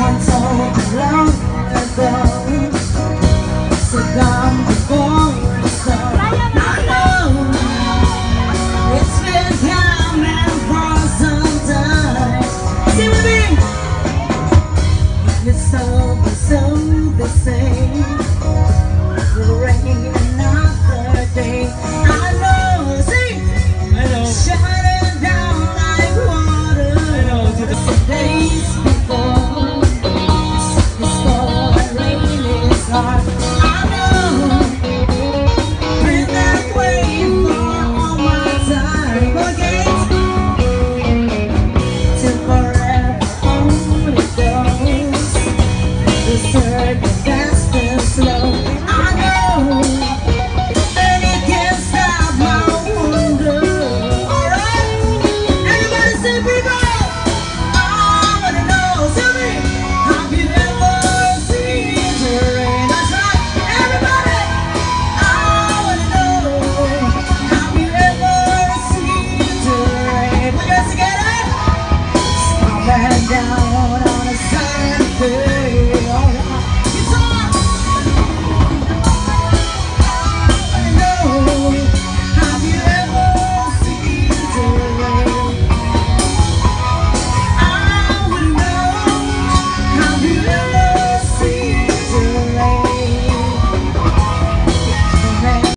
Someone told me long ago, so gone before the sun. I know it's been coming for some time. Sing with me. It's over, so the same. It will rain another day.